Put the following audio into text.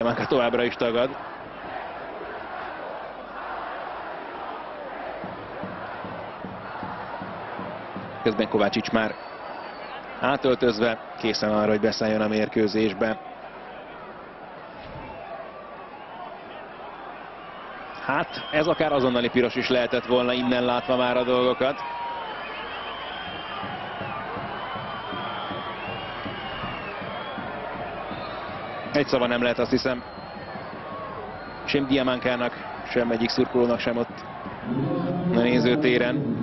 Salamanca továbbra is tagad. Közben Kovácsics már átöltözve, készen arra, hogy beszálljon a mérkőzésbe. Hát ez akár azonnali piros is lehetett volna, innen látva már a dolgokat. Egy szava nem lehet, azt hiszem, sem Diamankának, sem egyik szurkolónak sem ott a nézőtéren.